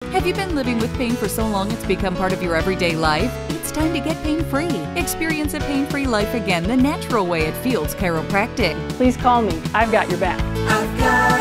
Have you been living with pain for so long it's become part of your everyday life? It's time to get pain-free. Experience a pain-free life again the natural way at Fields Chiropractic. Please call me. I've got your back. I've got